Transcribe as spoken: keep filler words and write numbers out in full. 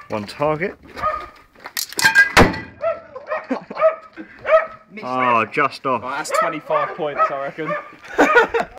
One target. Oh, just off. Right, that's twenty-five points, I reckon.